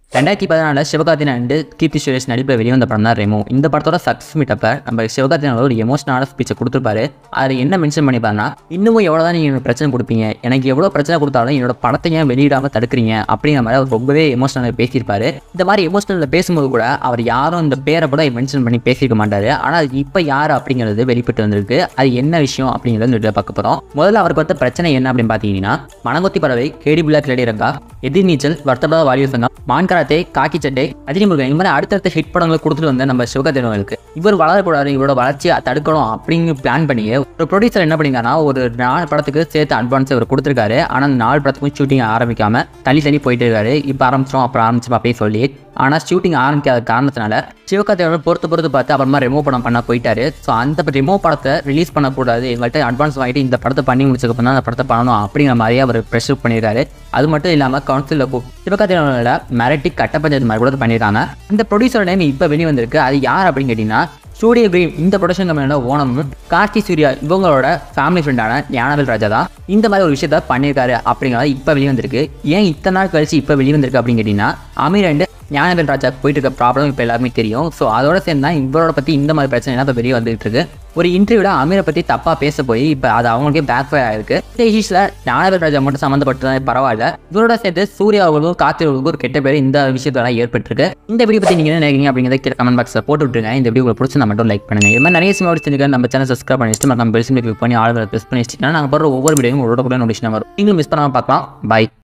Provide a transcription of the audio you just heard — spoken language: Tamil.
2014 சிவகார்த்திகேயன் அண்ட் கீர்த்தி சுரேஷ் நடிப்பில் வெளிவந்த படம் தான் ரெமோ. இந்த படத்தோட சக்ஸஸ் மீட்டப்ப நம்ம சிவகார்த்திகேயன் ஒரு எமோஷனலான ஸ்பீச்சை கொடுத்துருப்பாரு. அது என்ன மென்ஷன் பண்ணிப்பாருன்னா, இன்னமும் எவ்வளோ தான் நீங்கள் பிரச்சனை கொடுப்பீங்க, எனக்கு எவ்வளோ பிரச்சனை கொடுத்தாலும் என்னோட படத்தை ஏன் வெளியிடாமல் தடுக்கிறீங்க அப்படிங்கிற மாதிரி அவர் ரொம்பவே எமோஷனலாக பேசியிருப்பாரு. இந்த மாதிரி எமோஷனலில் பேசும்போது கூட அவர் யாரும் இந்த பேரை கூட மென்ஷன் பண்ணி பேசியிருக்க மாட்டார். ஆனால் இப்போ யார் அப்படிங்கிறது வெளிப்பட்டு வந்திருக்கு. அது என்ன விஷயம் அப்படிங்கிறத பார்க்க போகிறோம். முதல்ல அவருக்கு வந்து பிரச்சனை என்ன அப்படின்னு பார்த்தீங்கன்னா, மனங்கொத்தி பறவை, கேடி பிளாக் லேடி ரங்கா, எதிர்நீச்சல், வருத்தப்படாத வாலிபர் சங்கம், மான்கராத்தே, காக்கி சட்டை, அதிமுருகன், இந்த மாதிரி அடுத்தடுத்த ஹிட் படங்களை கொடுத்துட்டு வந்த நம்ம சிவகார்த்திகேயனுக்கு இவர் வளரக்கூடாது, இவரோட வளர்ச்சியை தடுக்கணும் அப்படின்னு பிளான் பண்ணி ஒரு ப்ரொடியூசர் என்ன பண்ணிங்கன்னா, ஒரு 4 படத்துக்கு சேர்த்து அட்வான்ஸ் அவர் கொடுத்துருக்காரு. ஆனால் அந்த 4 படத்துக்கும் ஷூட்டிங் ஆரம்பிக்காம தள்ளி போயிட்டு இருக்காரு. இப்போ ஆரம்பிச்சோம் அப்புறம் ஆரம்பிச்சோம் அப்படியே சொல்லி. ஆனால் ஷூட்டிங் ஆரம்பிக்காத காரணத்தினால சிவகார்த்திகேயன் பொறுத்து பார்த்து அப்புறமா ரெமோ படம் பண்ண போயிட்டாரு. ஸோ அந்த ரெமோ படத்தை ரிலீஸ் பண்ணக்கூடாது, எங்கள்கிட்ட அட்வான்ஸ் வாங்கிட்டு இந்த படத்தை பண்ணி முடிச்சதுக்கப்புறம் தான் அந்த படத்தை பண்ணணும் அப்படிங்கிற மாதிரியே அவர் ப்ரெஷர் பண்ணியிருக்காரு. அது மட்டும் இல்லாமல் கவுன்சிலில் சிவகார்த்திகேயனோட மிரட்டி கட்ட பஞ்சாயத்து மாதிரி கூட பண்ணியிருக்காங்க. இந்த ப்ரொடியூசர் நேம் இப்போ வெளியே வந்திருக்கு. அது யார் அப்படின்னு கேட்டிங்கன்னா, ஸ்டூடியோ கிரீன் இந்த ப்ரொடக்ஷன் கம்பெனியோட ஓனரும் கார்த்தி சூர்யா இவங்களோட ஃபேமிலி ஃப்ரெண்டான gnanavelraja தான் இந்த மாதிரி ஒரு விஷயத்த பண்ணியிருக்காரு அப்படிங்கிறது இப்போ வெளியே வந்திருக்கு. ஏன் இத்தனை நாள் கழிச்சு இப்போ வெளியே வந்திருக்கு அப்படின்னு கேட்டிங்கன்னா, அமீர் அண்ட் gnanavelraja போயிட்டு இருக்க ப்ராப்ளம் இப்போ எல்லாருமே தெரியும். ஸோ அதோட சேர்ந்து தான் இவரோட பற்றி இந்த மாதிரி பிரச்சனை இப்போ வெளியே வந்துகிட்டு இருக்கு. ஒரு இன்டர்வியூவில் அமீரை பற்றி தப்பாக பேச போய் இப்போ அது அவங்களுக்கே பேக் ஃபயர் ஆயிருக்கு. இந்த இஷ்யூஸில் gnanavelraja மட்டும் சம்மந்தப்பட்டது பரவாயில்ல, இவரோட சேர்த்து சூர்யா அவர்களுக்கும் கார்த்தி அவர்களுக்கும் ஒரு கெட்ட பேர் இந்த விஷயத்தெல்லாம் ஏற்பட்டிருக்கு. இந்த வீடியோ பற்றி நீங்கள் என்ன நினைக்கிறீங்க அப்படிங்கிறத கீழே கமெண்ட் பாக்ஸில் போட்டு விட்டுருங்க. இந்த வீடியோ உங்களுக்கு பிடிச்சா மட்டும் லைக் பண்ணுங்கள். இது மாதிரி நிறைய சினிமா செஞ்சுக்க நம்ம சேனல் சப்ஸ்கிரைப் பண்ணிட்டு நம்ம பெல் சிம்பிள் கிளிக் பண்ணி ஆளுங்களை ப்ரெஸ் பண்ணி வச்சுட்டீங்கன்னா நாங்கள் போகிற ஒவ்வொரு வீடியோவும் உங்களோட கூட நோட்டிஃபிகேஷன் வரும். நீங்களும் மிஸ் பண்ணாமல் பார்க்கலாம். பை.